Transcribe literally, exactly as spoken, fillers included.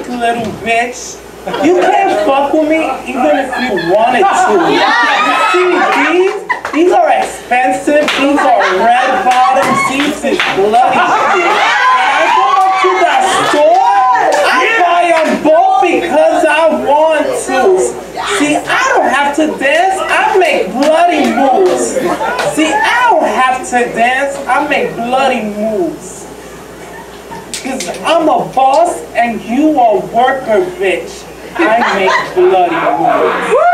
little bitch. You can't fuck with me even if you wanted to. See, these, these are expensive. These are red bottoms. These is bloody shit. When I go up to that store, I buy them both because I want to. See, I don't have to dance. I make bloody moves. See, I don't have to dance. I make bloody moves. Because I'm a boss and you a worker, bitch. I make bloody moves.